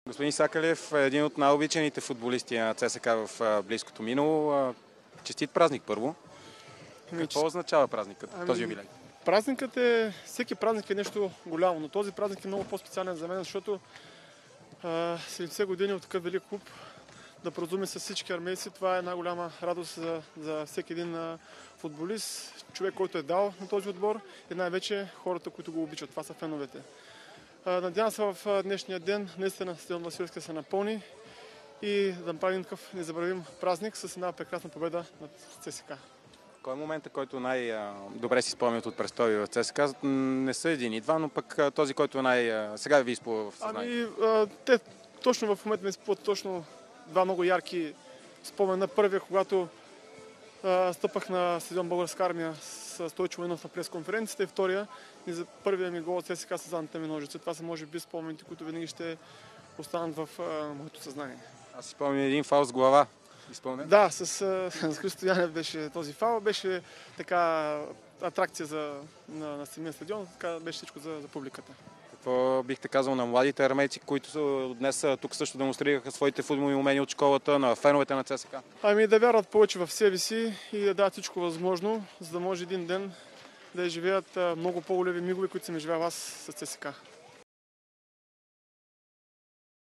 Господин Сакалиев е един от най-обичаните футболисти на ЦСКА в близкото минало. Честит празник първо. Какво означава празникът, този юбилей? Празникът всеки празник е нещо голямо, но този празник е много по-специален за мен, защото 70 години от такъв велик клуб да празнуваме с всички армейци, това е една голяма радост за всеки един футболист, човек, който е дал на този отбор и най-вече хората, които го обичат. Това са феновете. Надявам се в днешния ден наистина стадион Василевски се напълни и да направим такъв незабравим празник с една прекрасна победа над ЦСКА. Кой е моментът, който най-добре си спомнят от престоя в ЦСКА? Не са един и два, но пък този, който сега ви изплува в съзнание. Те точно в момента ми изплуват точно два много ярки спомена. Първия, когато стъпах на стадион Българска армия с Стойчо Войнов на пресконференцията, и втория, и за първия ми гол от ЦСКА с задната ми ножица. Това са може би спомените, които винаги ще останат в моето съзнание. Аз си спомням един фаул с глава. Изпълнен? Да, с Христо Янев беше този фаул. Беше така атракция на самия стадион, така беше всичко за публиката. Какво бихте казал на младите армейци, които днес тук също демонстрираха своите футболни умения от школата, на феновете на ЦСКА? Да вярват повече в себе си и да дадат всичко възможно, за да може един ден да изживеят много по-големи мигове, които съм изживял аз с ЦСКА.